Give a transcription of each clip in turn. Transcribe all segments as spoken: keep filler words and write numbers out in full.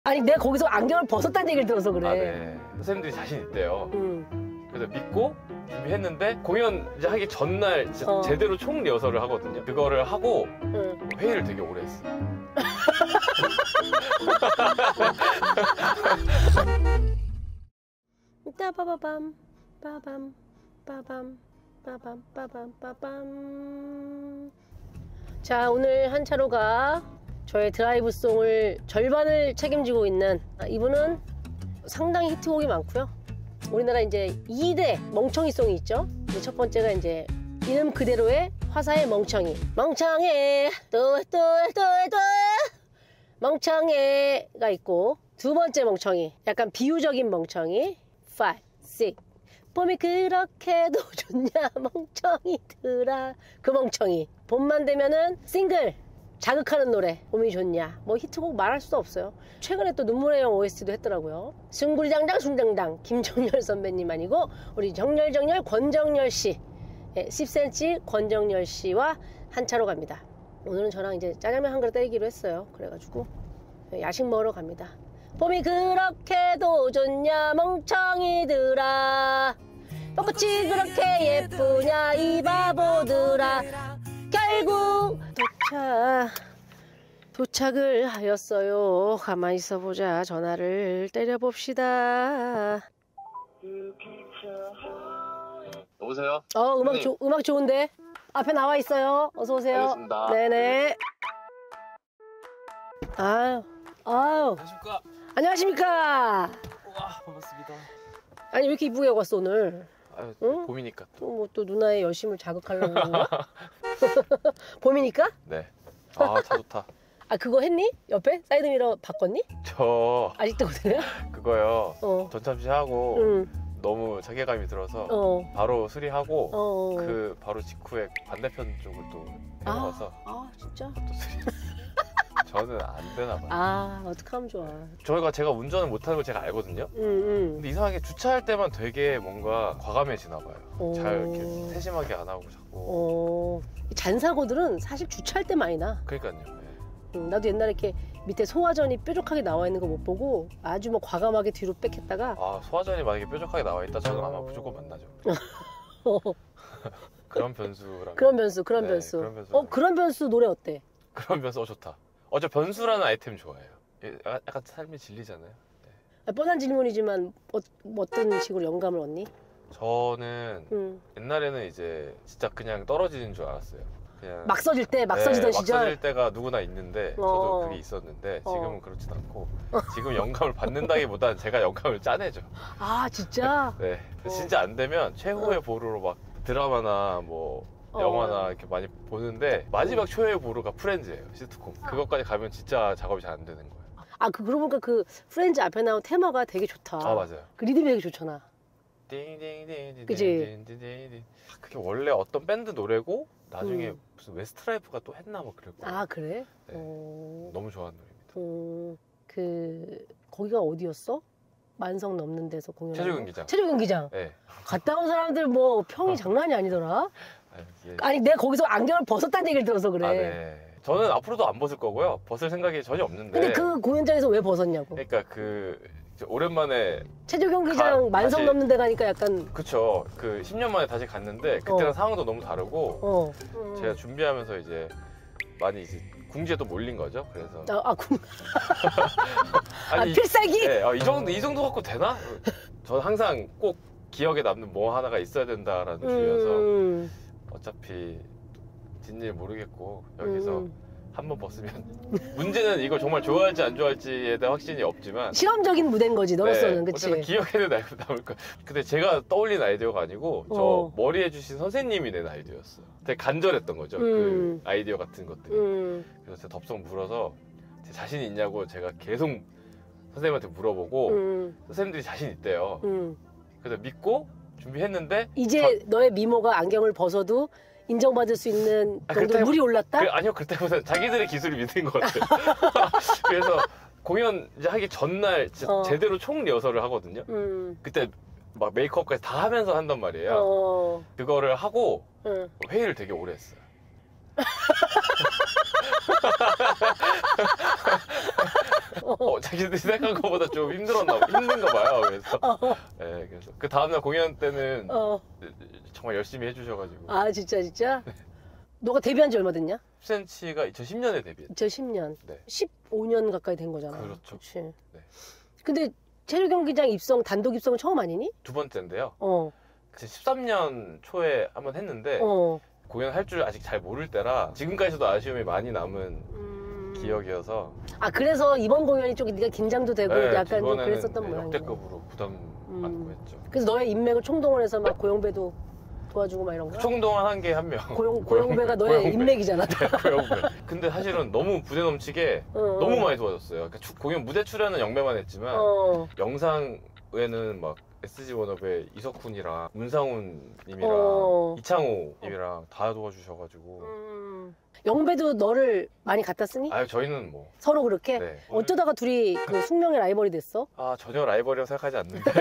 아니 내가 거기서 안경을 벗었다는 얘기를 들어서 그래. 아, 네. 선생님들이 자신 있대요. 음. 그래서 믿고 준비했는데 공연 이제 하기 전날 진짜 어. 제대로 총 리허설을 하거든요. 그거를 하고 응. 회의를 되게 오래 했어. 따바바밤 빠밤 빠밤 빠밤 빠밤 빠밤. 자, 오늘 한차로가 저의 드라이브송을 절반을 책임지고 있는 이분은 상당히 히트곡이 많고요. 우리나라 이제 이 대 멍청이송이 있죠. 첫 번째가 이제 이름 그대로의 화사의 멍청이. 멍청해 또또또또 멍청해가 있고, 두 번째 멍청이 약간 비유적인 멍청이 오, 육 봄이 그렇게도 좋냐 멍청이들아. 그 멍청이. 봄만 되면은 싱글 자극하는 노래 봄이 좋냐. 뭐 히트곡 말할 수도 없어요. 최근에 또 눈물의 영 오에스티도 했더라고요. 숭구리당당 숭당당 김정열 선배님 아니고 우리 정열정열 권정열 씨, 예, 십 센티미터 권정열 씨와 한차로 갑니다. 오늘은 저랑 이제 짜장면 한 그릇 때리기로 했어요. 그래가지고 야식 먹으러 갑니다. 봄이 그렇게도 좋냐 멍청이들아. 벚꽃이 그렇게 예쁘냐 이 바보들아. 결국 도착 도착을 하였어요. 가만히 있어보자. 전화를 때려봅시다. 여보세요? 어, 음악 네. 조, 음악 좋은데? 앞에 나와 있어요. 어서 오세요. 알겠습니다. 네네. 아유, 아유. 안녕하십니까? 안녕하십니까? 와, 반갑습니다. 아니 왜 이렇게 이쁘게 하고 왔어 오늘? 아유, 응? 봄이니까 또. 또 뭐 또 누나의 여심을 자극하려고 그런 거야? 봄이니까? 네. 아, 차 좋다. 아, 그거 했니? 옆에 사이드미러 바꿨니? 저 아직도 그래요? 그거요. 어. 전참시 하고 응. 너무 자괴감이 들어서 어. 바로 수리하고 어. 그 바로 직후에 반대편 쪽을 또 아, 내려가서 아 진짜? 또 수리. 저는 안 되나 봐요. 아, 어떡하면 좋아. 저희가 제가 운전을 못하는 걸 제가 알거든요. 응, 응. 근데 이상하게 주차할 때만 되게 뭔가 과감해지나 봐요. 오. 잘 이렇게 세심하게 안 하고 자꾸. 어. 잔사고들은 사실 주차할 때 많이 나. 그러니까요. 네. 응, 나도 옛날에 이렇게 밑에 소화전이 뾰족하게 나와 있는 거 못 보고 아주 뭐 과감하게 뒤로 빽했다가 아, 소화전이 만약에 뾰족하게 나와 있다 저는 아마 무조건 만나죠. 그런 변수라면. 그런 변수, 그런 네, 변수. 그런 변수. 어, 그런 변수 노래 어때? 그런 변수 어 좋다. 어, 저 변수라는 아이템 좋아해요. 예, 약간, 약간 삶이 질리잖아요. 네. 아, 뻔한 질문이지만 어, 뭐 어떤 식으로 영감을 얻니? 저는 응. 옛날에는 이제 진짜 그냥 떨어지는 줄 알았어요. 그냥 막 써질 때, 막 네, 써지던 막 시절. 써질 때가 누구나 있는데 어. 저도 그게 있었는데 어. 지금은 그렇진 않고 지금 영감을 받는다기보다는 제가 영감을 짜내죠. 아, 진짜? 네, 어. 진짜 안 되면 최후의 어. 보루로 막 드라마나 뭐 어. 영화나 이렇게 많이 보는데 마지막 최후의 보루가 프렌즈예요. 시트콤. 그것까지 가면 진짜 작업이 잘 안 되는 거예요. 아, 그 그러고 보니까 그 프렌즈 앞에 나온 테마가 되게 좋다. 아, 맞아요. 그 리듬이 되게 좋잖아. 띵띵띵띵띵. 그치? 띵띵띵띵. 그게 원래 어떤 밴드 노래고 나중에 음. 무슨 웨스트라이프가 또 했나 뭐 그럴 거예요. 아, 그래? 네. 어... 너무 좋아하는 노래입니다. 어... 그 거기가 어디였어? 만성 넘는 데서 공연. 체조경기장. 체조경기장. 네. 갔다 온 사람들 뭐 평이 장난이 아니더라. 아유, 예. 아니 내가 거기서 안경을 벗었다는 얘기를 들어서 그래. 아, 네. 저는 앞으로도 안 벗을 거고요. 벗을 생각이 전혀 없는데. 근데 그 공연장에서 왜 벗었냐고. 그러니까 그 이제 오랜만에 체조경기장 가- 만성 다시- 넘는 데 가니까 약간 그쵸. 그 십 년 만에 다시 갔는데 그때랑 어. 상황도 너무 다르고 어. 제가 준비하면서 이제 많이 이제 궁지에 또 몰린 거죠. 그래서 아, 아, 군... 아 아니, 필살기? 네, 아, 이 정도 이 정도 갖고 되나? 저는 항상 꼭 기억에 남는 뭐 하나가 있어야 된다라는 주의여서 음. 어차피 뒷일 모르겠고 여기서 음. 한 번 벗으면 문제는 이걸 정말 좋아할지 안 좋아할지에 대한 확신이 없지만 실험적인 무대인 거지 너로서는. 네, 그치? 어쨌든 기억에는 남- 남을 거야. 근데 제가 떠올린 아이디어가 아니고 저 어. 머리 해주신 선생님이 낸 아이디어였어요. 되게 간절했던 거죠. 음. 그 아이디어 같은 것들이. 음. 그래서 제가 덥석 물어서 제 자신 있냐고 제가 계속 선생님한테 물어보고 음. 선생님들이 자신 있대요. 음. 그래서 믿고 준비했는데 이제 너의 미모가 안경을 벗어도 인정받을 수 있는 아, 정도 그렇다기- 물이 올랐다? 그, 아니요, 그때보다 자기들의 기술이 믿는 것 같아요. 그래서 공연 이제 하기 전날 진짜 어. 제대로 총 리허설을 하거든요. 음. 그때 막 메이크업까지 다 하면서 한단 말이에요. 어. 그거를 하고 응. 회의를 되게 오래 했어요. 어, 자기들이 생각한 것보다 좀 힘들었나 힘든가 봐요. 그래서 어. 네, 그래서 그 다음날 공연 때는 어. 정말 열심히 해주셔가지고 아 진짜 진짜? 너가 데뷔한 지 얼마 됐냐? 십 센티미터가 이천십 년에 데뷔했죠. 이천십 년. 네. 십오 년 가까이 된 거잖아. 그렇죠. 그치? 네. 근데 체류 경기장 입성 단독 입성은 처음 아니니? 두 번째인데요. 어. 십삼 년 초에 한번 했는데 어. 공연할 줄 아직 잘 모를 때라 지금까지도 아쉬움이 많이 남은 음... 기억이어서 아 그래서 이번 공연이 좀 네가 긴장도 되고 네, 약간 좀 이번에는 그랬었던 네, 모양이네. 역대급으로 부담 음. 안고 했죠. 그래서 너의 인맥을 총동원해서 막 고영배도 도와주고 막 이런 거야? 총동원 한 게 한 명. 고용, 고영배가 너의 고영배. 인맥이잖아. 네, 고영배. 근데 사실은 너무 부대 넘치게 어, 너무 어. 많이 도와줬어요. 그러니까 주- 공연 무대 출연은 영배만 했지만 어. 영상에는 막 에스지 워너베 이석훈이랑 문상훈님이랑 어. 이창호님이랑 다 도와주셔가지고 음. 영배도 너를 많이 갖다 쓰니? 아유 저희는 뭐 서로 그렇게? 네. 어쩌다가 둘이 그 숙명의 라이벌이 됐어? 아 전혀 라이벌이라고 생각하지 않는데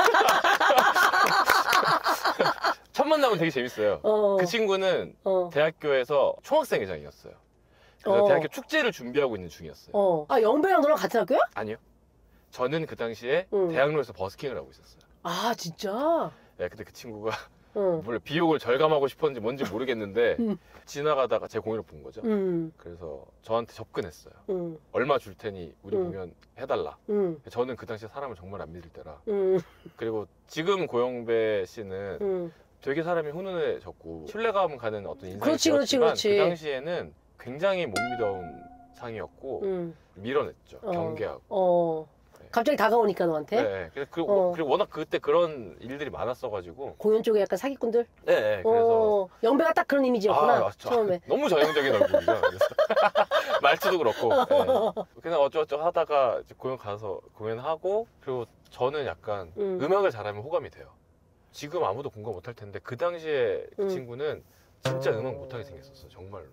첫 만남은 되게 재밌어요. 어. 그 친구는 어. 대학교에서 총학생회장이었어요. 그래서 어. 대학교 축제를 준비하고 있는 중이었어요. 어. 아 영배랑 너랑 같은 학교야? 아니요. 저는 그 당시에 응. 대학로에서 버스킹을 하고 있었어요. 아 진짜? 네, 근데 그 친구가 응. 물론 비용을 절감하고 싶었는지 뭔지 모르겠는데 음. 지나가다가 제 공연을 본 거죠. 응. 그래서 저한테 접근했어요. 응. 얼마 줄 테니 우리 음. 공연 해달라. 응. 저는 그 당시에 사람을 정말 안 믿을 때라. 응. 그리고 지금 고영배 씨는 응. 되게 사람이 훈훈해졌고 신뢰감 가는 어떤 인상이 그렇지, 그렇지, 되었지만 그렇지. 그 당시에는 굉장히 못 믿어온 상이었고 응. 밀어냈죠. 어. 경계하고. 어. 갑자기 다가오니까 너한테? 네. 그리고, 그리고, 어. 그리고 워낙 그때 그런 일들이 많았어가지고. 공연 쪽에 약간 사기꾼들? 네, 네. 그래서 어. 영배가 딱 그런 이미지였구나. 아, 맞죠. 처음에. 너무 전형적인 얼굴이죠. 그래서 말투도 그렇고. 네. 그냥 어쩌고저쩌고 하다가 이제 공연 가서 공연하고 그리고 저는 약간 음. 음악을 잘하면 호감이 돼요. 지금 아무도 공감 못할 텐데 그 당시에 그 음. 친구는 진짜 음악 못하게 생겼었어요. 정말로.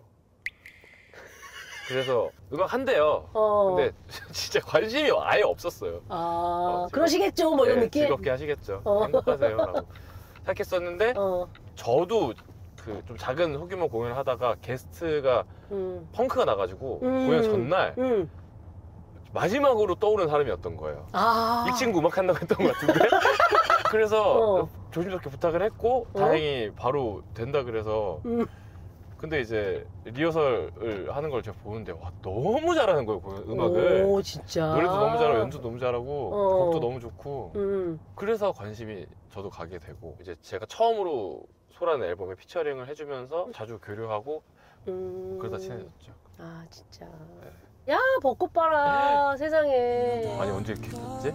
그래서 음악 한대요. 어. 근데 진짜 관심이 아예 없었어요. 아, 어, 즐겁- 그러시겠죠, 뭐 이런 네, 느낌? 즐겁게 하시겠죠. 어. 행복하세요. 라고 생각했었는데 어. 저도 그 좀 작은 소규모 공연을 하다가 게스트가 음. 펑크가 나가지고 음. 공연 전날 음. 마지막으로 떠오른 사람이었던 거예요. 아. 이 친구 음악 한다고 했던 것 같은데 그래서 어. 조심스럽게 부탁을 했고 어? 다행히 바로 된다 그래서 음. 근데 이제 리허설을 하는 걸 제가 보는데 와 너무 잘하는 거예요 공연 음악을. 오, 진짜. 노래도 너무 잘하고 연주도 너무 잘하고 어. 곡도 너무 좋고 음. 그래서 관심이 저도 가게 되고 이제 제가 처음으로 소라는 앨범에 피처링을 해주면서 자주 교류하고 음. 그러다 친해졌죠. 아, 진짜. 네. 야, 벚꽃 봐라. 세상에. 아니 언제 이렇게 됐지?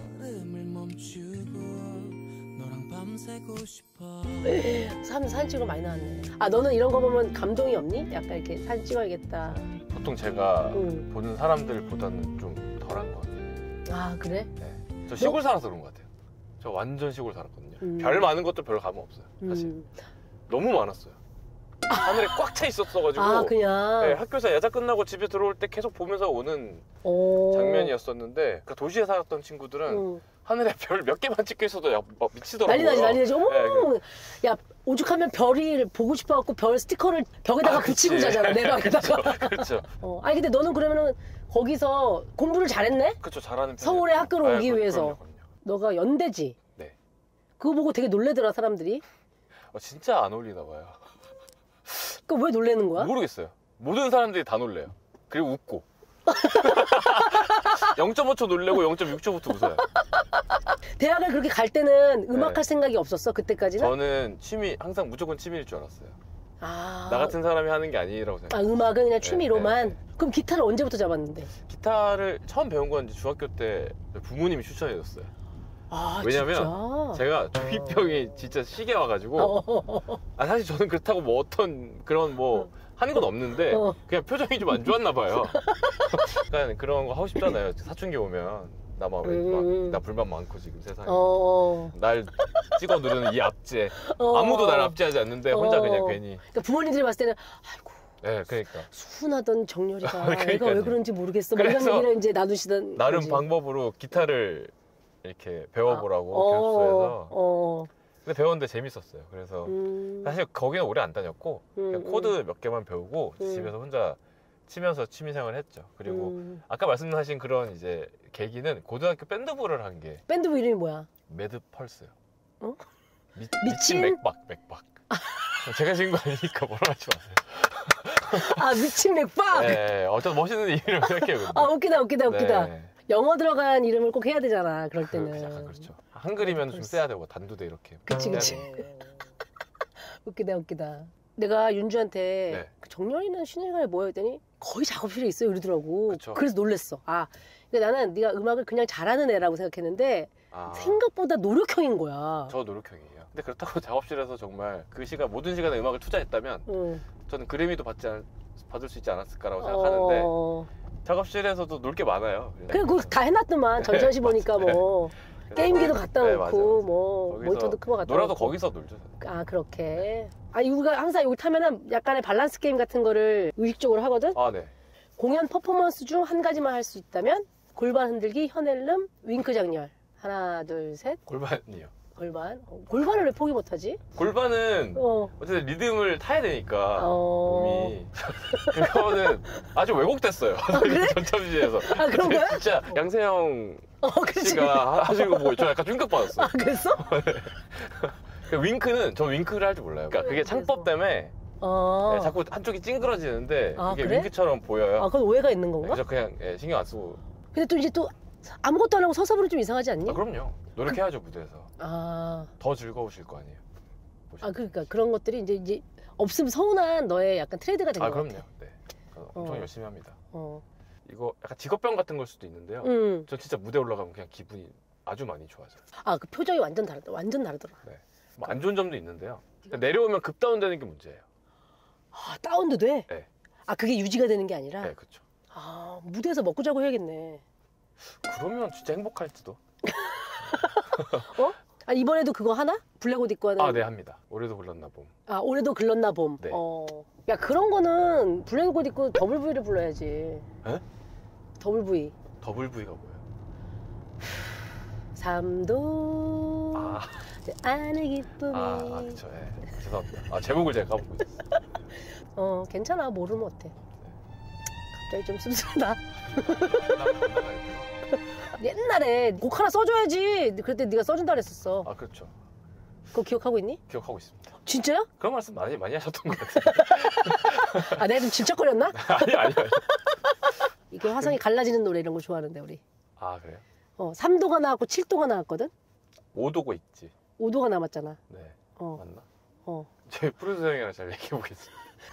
사람 사진 찍어 많이 나왔네. 아, 너는 이런 거 보면 감동이 없니? 약간 이렇게 사진 찍어야겠다. 보통 제가 응. 보는 사람들보다는 좀 덜한 것 같아요. 아, 그래? 네. 저 시골 살아서 그런 것 같아요. 저 완전 시골 살았거든요. 음. 별 많은 것도 별로 감흥 없어요. 사실 음. 너무 많았어요. 하늘에 꽉 차 있었어가지고 아, 그냥. 네, 학교에서 야자 끝나고 집에 들어올 때 계속 보면서 오는 오. 장면이었었는데 그러니까 도시에 살았던 친구들은 응. 하늘에 별 몇 개만 찍혀 있어도 야, 막 미치더라고요. 난리 나지, 난리 나지. 어머! 네, 그- 야, 오죽하면 별이 보고 싶어갖고 별 스티커를 벽에다가 아, 붙이고 그치. 자잖아, 내 방에다가. 그렇죠. 그렇죠. 어. 아니, 근데 너는 그러면은 거기서 공부를 잘했네? 그렇죠. 잘하는 편이에요. 서울에 학교로 오기 위해서. 그럼요, 그럼요. 너가 연대지? 네. 그거 보고 되게 놀래더라, 사람들이. 어, 진짜 안 어울리나 봐요. 그 왜 놀래는 거야? 모르겠어요. 모든 사람들이 다 놀래요. 그리고 웃고. 영 점 오 초 놀래고 영 점 육 초부터 웃어요. 대학을 그렇게 갈 때는 음악할 네. 생각이 없었어, 그때까지는? 저는 취미 항상 무조건 취미일 줄 알았어요. 아. 나 같은 사람이 하는 게 아니라고 아, 생각해요. 음악은 그냥 취미로만? 네, 네. 그럼 기타를 언제부터 잡았는데? 기타를 처음 배운 건 이제 중학교 때 부모님이 추천해줬어요. 아, 왜냐면 진짜? 제가 조이병이 진짜 시게 와가지고 어. 아 사실 저는 그렇다고 뭐 어떤 그런 뭐 하는 건 없는데 어. 그냥 표정이 좀 안 좋았나 봐요. 그러니까 그런 거 하고 싶잖아요. 사춘기 오면 나만 왜 음. 나 불만 많고 지금 세상에 어. 날 찍어 누르는 이 압제 어. 아무도 날 압제하지 않는데 혼자 어. 그냥 괜히 그러니까 부모님들이 봤을 때는 아이고 네 그러니까 순하던 정렬이가 그러니까요. 애가 왜 그런지 모르겠어. 뭐 이런 그래서 얘기를 이제 나누시던 나름 거지. 방법으로 기타를 이렇게 배워보라고 어, 교습소에서 어. 근데 배웠는데 재밌었어요. 그래서 음. 사실 거기는 오래 안 다녔고 그냥 음, 코드 몇 개만 배우고 음. 집에서 혼자 치면서 취미생활을 했죠. 그리고 음. 아까 말씀하신 그런 이제 계기는 고등학교 밴드부를 한 게 밴드부 이름이 뭐야? 매드 펄스요. 어? 미, 미친? 미친 맥박 맥박. 제가 지은 거 아니니까 뭐라 하지 마세요. 아 미친 맥박. 네, 어쩌 멋있는 이름 생각해요. 근데. 아 웃기다 웃기다 웃기다. 네. 영어 들어간 이름을 꼭 해야 되잖아. 그럴 그, 때는. 약간 그렇죠. 한글이면 좀 세야 되고 단두대 이렇게. 그치 그치. 웃기다 웃기다. 내가 윤주한테 네. 그 정렬이는 쉬는 시간에 뭐 했더니 거의 작업실에 있어요 이러더라고. 그쵸. 그래서 놀랬어. 아 근데 나는 네가 음악을 그냥 잘하는 애라고 생각했는데 아, 생각보다 노력형인 거야. 저 노력형이에요. 근데 그렇다고 작업실에서 정말 그 시간 모든 시간에 음악을 투자했다면 응. 저는 그래미도 받지 않, 받을 수 있지 않았을까라고 생각하는데 어... 작업실에서도 놀 게 많아요. 그래 그거 다 해놨더만 전천시 보니까 뭐 게임기도 갖다 네, 놓고 맞아요. 뭐 거기서 모니터도 크고 갖다 놀아도 놓고. 거기서 놀죠. 아 그렇게. 아니 우리가 항상 여기 타면은 약간의 밸런스 게임 같은 거를 의식적으로 하거든. 아 네. 공연 퍼포먼스 중 한 가지만 할 수 있다면 골반 흔들기, 현엘름, 윙크 장렬. 하나 둘 셋. 골반이요. 골반. 어, 골반을 왜 포기 못하지? 골반은 어. 어쨌든 리듬을 타야 되니까 어. 몸이 그거는 아주 왜곡됐어요. 전참시에서. 아 그런 거야? 진짜 양세형 어 그렇지. 씨가 하시는 거 보고 저 약간 충격받았어요. 아 그랬어? 그 윙크는 저 윙크를 할 줄 몰라요. 그러니까 그게 창법 때문에 어. 네, 자꾸 한쪽이 찡그러지는데 아, 이게 그래? 윙크처럼 보여요. 아 그건 오해가 있는 건가? 그래서 그냥 예, 신경 안 쓰고. 근데 또 이제 또 아무것도 안 하고 서서 부르면 좀 이상하지 않니? 아, 그럼요. 노력해야죠 무대에서. 아, 더 즐거우실 거 아니에요. 아 그러니까 그런 것들이 이제 이제 없으면 서운한 너의 약간 트레이드가 된 아 것 그럼요. 같아. 네. 엄청 어. 열심히 합니다. 어. 이거 약간 직업병 같은 걸 수도 있는데요. 음. 저 진짜 무대 올라가면 그냥 기분이 아주 많이 좋아져요. 아 그 표정이 완전 다르다. 완전 다르더라. 뭐 안 좋은 점도 있는데요. 내려오면 급다운되는 게 문제예요. 아 다운도 돼? 네. 아 그게 유지가 되는 게 아니라? 네, 그렇죠. 아 무대에서 먹고 자고 해야겠네. 그러면 진짜 행복할지도. 어? 아 이번에도 그거 하나? 블랙 옷 입고 하는? 아, 네, 합니다. 올해도 불렀나 봄. 아 올해도 글렀나 봄. 네. 어. 야 그런 거는 블랙 옷 입고 더블 V를 불러야지. 에? 더블 V. 더블 V가 뭐예요? 삼도 아, 내 안의 기쁨이. 아, 아 그쵸. 예. 죄송합니다. 아, 제목을 제가 까먹고 있었어요. 어 괜찮아 모르면 어때. 갑자기 좀 씁쓸하다. 옛날에 곡 하나 써줘야지. 그때 네가 써준다 그랬었어. 아, 그렇죠. 그거 기억하고 있니? 기억하고 있습니다. 진짜야? 그런 말씀 많이 많이 하셨던 것 같아요. 아 내가 좀 질척거렸나? 아니, 아니, 아니. 이게 화성이 갈라지는 노래 이런 거 좋아하는데 우리. 아, 그래요? 어 삼 도가 나왔고 칠 도가 나왔거든. 오 도고 있지. 오 도가 남았잖아. 네. 어. 맞나? 어. 저희 프로듀서 형이랑 잘 얘기해 보겠습니다.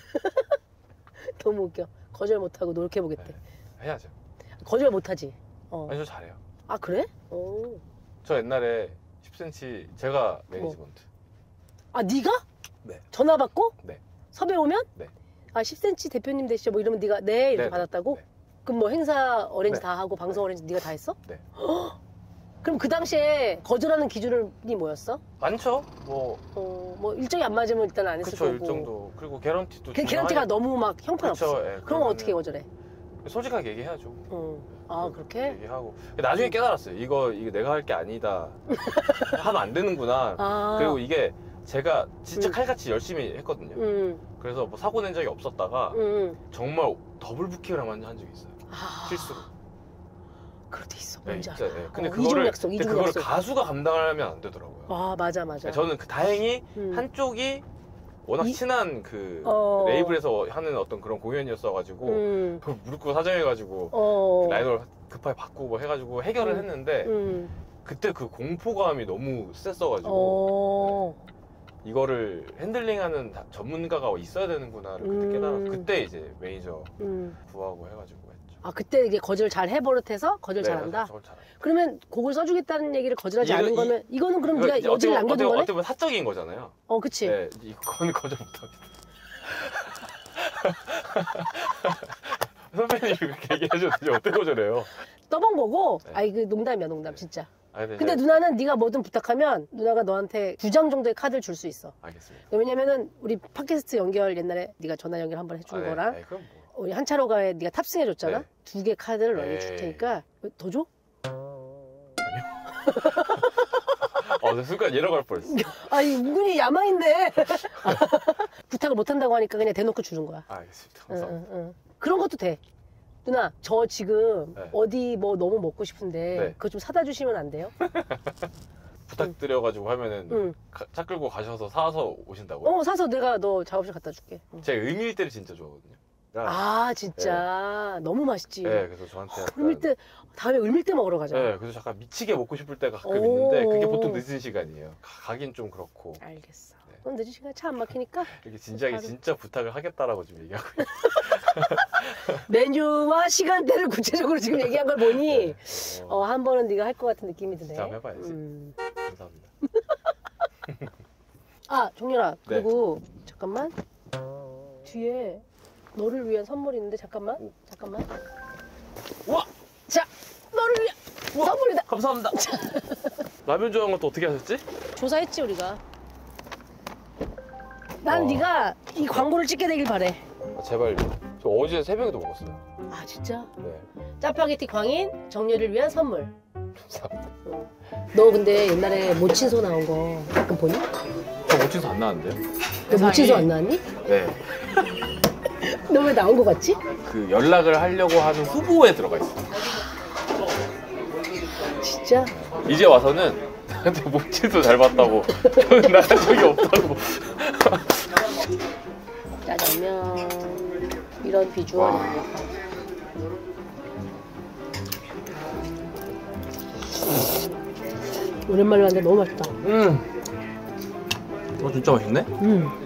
너무 웃겨. 거절 못하고 노력해 보겠대. 네. 해야죠. 거절 못하지. 어. 아니, 저 잘해요. 아 그래? 오. 저 옛날에 십 센티미터 제가 매니지먼트. 아 네가? 네. 전화 받고? 네. 섭외 오면? 네. 아 십 센티미터 대표님 되시죠? 뭐 이러면 네가 네 이렇게 네, 받았다고? 네. 그럼 뭐 행사 어렌지 네. 다 하고 방송 어렌지 네가 다 했어? 네. 그럼 그 당시에 거절하는 기준이 뭐였어? 많죠? 뭐 어, 뭐 일정이 안 맞으면 일단 안 했을 그쵸 거고. 일정도 그리고 개런티도 그 개런티가 너무 막 형편없어. 그쵸, 예, 그럼 그러면은 어떻게 거절해? 솔직하게 얘기해야죠. 어. 아 그렇게? 얘기하고 나중에 깨달았어요. 이거 이거 내가 할 게 아니다. 하면 안 되는구나. 아. 그리고 이게 제가 진짜 음. 칼같이 열심히 했거든요. 음. 그래서 뭐 사고 낸 적이 없었다가 음. 정말 더블 부킹을 한 적이 있어요. 아. 실수로. 그럴 때 있어. 네, 뭔지 진짜. 알아. 네. 근데 어, 그거를 이중 약속, 근데 이중 그거를 약속. 가수가 감당하면 안 되더라고요. 아 맞아 맞아. 저는 그 다행히 음. 한쪽이 워낙 이- 친한 그 어. 레이블에서 하는 어떤 그런 공연이었어가지고 음. 그걸 무릎 꿇고 사정해가지고 어. 라이너를 급하게 바꾸고 해가지고 해결을 음. 했는데 음. 그때 그 공포감이 너무 셌어가지고 어. 이거를 핸들링하는 다- 전문가가 있어야 되는구나를 그때 음. 깨달아서 그때 이제 매니저 음. 구하고 해가지고 했죠. 아 그때 이게 거절 잘 해버릇해서 거절 네, 잘한다. 저걸 잘해요. 그러면 곡을 써주겠다는 얘기를 거절하지 이거- 않은 이- 거는 이거는 그럼 이거 네가 이제 여지를 어떻게- 남겨둔 어떻게- 거네? 어떻게 보면 사적인 거잖아요. 어 그치. 네, 이거는 거절 못합니다. 선배님이 그렇게 얘기하셨는데 어떻게 거절해요? 떠본 거고. 네. 아이 그 농담이야 농담 진짜. 아, 네, 근데 네. 누나는 네가 뭐든 부탁하면 누나가 너한테 두 장 정도의 카드를 줄 수 있어. 알겠습니다. 왜냐면은 우리 팟캐스트 연결 옛날에 네가 전화 연결 한번 해준 아, 네. 거랑 아니, 그럼 뭐. 우리 한차로가에 네가 탑승해줬잖아. 네. 두 개 카드를 너한테 줄 에이. 테니까 더 줘? 어, 나 순간 이러고 갈 뻔했어. 아이 은근히 야망인데 부탁을 못 한다고 하니까 그냥 대놓고 주는 거야. 아, 알겠습니다. 응, 감사합니다. 응, 응. 그런 것도 돼. 누나, 저 지금 네. 어디 뭐 너무 먹고 싶은데 네. 그거 좀 사다 주시면 안 돼요? 부탁드려가지고 하면은 응. 가- 차 끌고 가셔서 사서 오신다고요? 어, 사서 내가 너 작업실 갖다 줄게. 응. 제가 의밀대를 진짜 좋아하거든요. 아, 진짜. 너무 맛있지. 네, 그래서 저한테 약간 을밀대, 다음에 을밀대 먹으러 가자. 네, 그래서 잠깐 미치게 먹고 싶을 때가 가끔 오. 있는데 그게 보통 늦은 시간이에요. 가, 가긴 좀 그렇고 알겠어. 네. 그럼 늦은 시간에 차 안 막히니까 이렇게 진지하게 바로. 진짜 부탁을 하겠다라고 지금 얘기하고 있어요. 메뉴와 시간대를 구체적으로 지금 얘기한 걸 보니 네. 어, 어, 한 번은 네가 할 것 같은 느낌이 드네. 진짜 한번 해봐야지. 음. 감사합니다. 아, 종렬아. 네. 그리고 잠깐만. 뒤에 너를 위한 선물이 있는데 잠깐만. 오. 잠깐만. 우와! 자, 너를 위한 선물이다. 감사합니다. 라면 좋아하는 것도 어떻게 하셨지? 조사했지 우리가. 난 와. 네가 이 광고를 찍게 되길 바래. 아, 제발요. 저 어제 새벽에도 먹었어요. 아, 진짜? 네. 짜파게티 광인 정렬을 위한 선물. 감사합니다. 너 근데 옛날에 모친소 나온 거 가끔 보니? 저 모친소 안 나왔는데요? 너 모친소 안 나왔니? 네. 너 왜 나온 거 같지? 그 연락을 하려고 하는 후보에 들어가 있어요. 진짜? 이제 와서는 나한테 모친소 잘 봤다고 저는 나간 적이 없다고. 짜장면 이런 비주얼입니다. 오랜만에 왔는데 너무 맛있다. 음. 어 진짜 맛있네? 음.